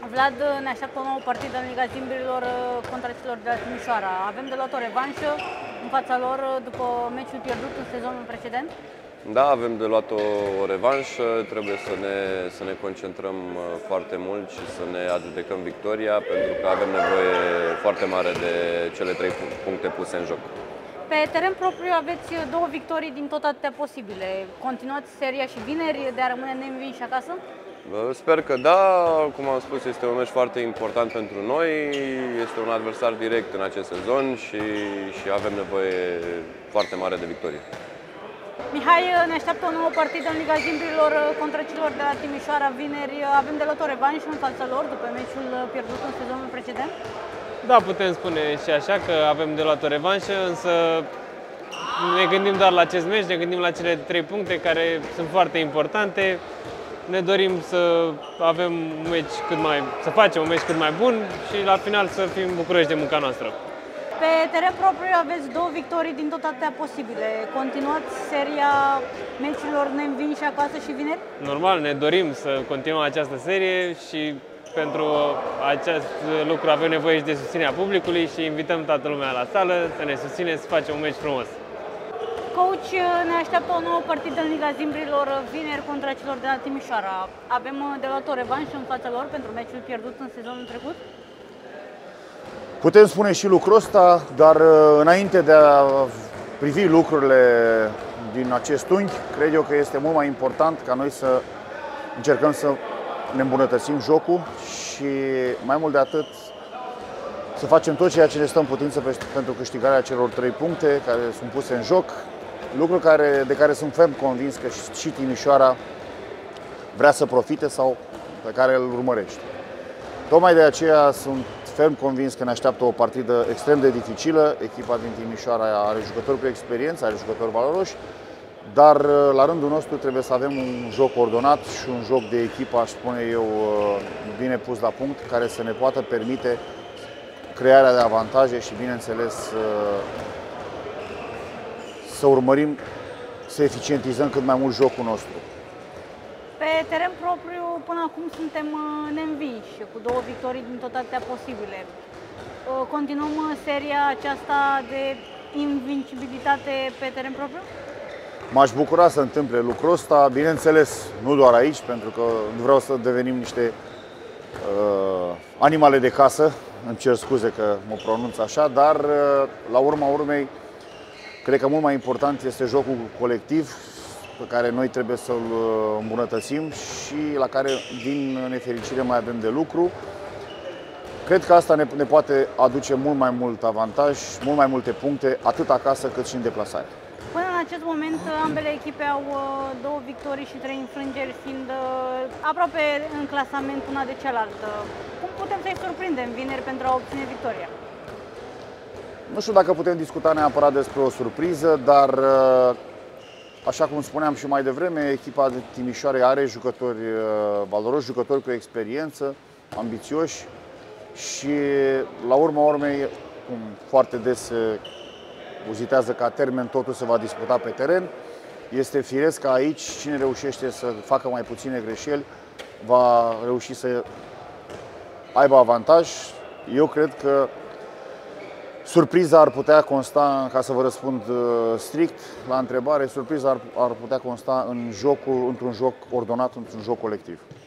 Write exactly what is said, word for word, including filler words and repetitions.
Vlad, ne așteaptă o nouă partidă în Liga Zimbrilor contra celor de la Timișoara. Avem de luat o revanșă în fața lor după meciul pierdut în sezonul precedent? Da, avem de luat o, o revanșă, trebuie să ne, să ne concentrăm foarte mult și să ne adjudecăm victoria, pentru că avem nevoie foarte mare de cele trei puncte puse în joc. Pe teren propriu aveți două victorii din tot atâtea posibile. Continuați seria și vineri de a rămâne neînvinși acasă? Sper că da, cum am spus, este un meci foarte important pentru noi, este un adversar direct în acest sezon și, și avem nevoie foarte mare de victorie. Mihai, ne așteaptă o nouă partidă în Liga Zimbrilor contra celor de la Timișoara vineri. Avem de luat o revanșă în fața lor după meciul pierdut în sezonul precedent? Da, putem spune și așa că avem de luat o revanșă, însă ne gândim doar la acest meci, ne gândim la cele trei puncte care sunt foarte importante. Ne dorim să avem un meci cât mai, să facem un meci cât mai bun și la final să fim bucuroși de munca noastră. Pe teren propriu aveți două victorii din tot atâtea posibile. Continuați seria meciurilor neînvinși acasă și vineri? Normal, ne dorim să continuăm această serie și pentru acest lucru avem nevoie și de susținerea publicului și invităm toată lumea la sală să ne susține, să facem un meci frumos. Coach, ne așteaptă o nouă partidă în Liga Zimbrilor vineri contra celor de la Timișoara. Avem de luat o revanșă în fața lor pentru meciul pierdut în sezonul trecut? Putem spune și lucrul ăsta, dar înainte de a privi lucrurile din acest unghi, cred eu că este mult mai important ca noi să încercăm să ne îmbunătățim jocul și mai mult de atât să facem tot ceea ce ne stă în putință pentru câștigarea celor trei puncte care sunt puse în joc, lucru care, de care sunt ferm convins că și Timișoara vrea să profite sau pe care îl urmărește. Tocmai de aceea sunt ferm convins că ne așteaptă o partidă extrem de dificilă. Echipa din Timișoara are jucători cu experiență, are jucători valoroși, dar la rândul nostru trebuie să avem un joc ordonat și un joc de echipă, aș spune eu, bine pus la punct, care să ne poată permite crearea de avantaje și, bineînțeles, să, să urmărim să eficientizăm cât mai mult jocul nostru. Pe teren propriu, până acum suntem neînvinși, cu două victorii din tot atâtea posibile. Continuăm seria aceasta de invincibilitate pe teren propriu? M-aș bucura să întâmple lucrul ăsta, bineînțeles, nu doar aici, pentru că nu vreau să devenim niște uh, animale de casă, îmi cer scuze că mă pronunț așa, dar uh, la urma urmei, cred că mult mai important este jocul colectiv, pe care noi trebuie să-l îmbunătățim și la care, din nefericire, mai avem de lucru. Cred că asta ne, ne poate aduce mult mai mult avantaj, mult mai multe puncte, atât acasă cât și în deplasare. Până în acest moment, ambele echipe au două victorii și trei înfrângeri, fiind aproape în clasament una de cealaltă. Cum putem să-i surprindem vineri pentru a obține victoria? Nu știu dacă putem discuta neapărat despre o surpriză, dar așa cum spuneam și mai devreme, echipa de Timișoara are jucători valoroși, jucători cu experiență, ambițioși și, la urma urmei, cum foarte des se uzitează ca termen, totul se va disputa pe teren. Este firesc că aici cine reușește să facă mai puține greșeli va reuși să aibă avantaj. Eu cred că surpriza ar putea consta, ca să vă răspund strict la întrebare, surpriza ar, ar putea consta în jocul, într-un joc ordonat, într-un joc colectiv.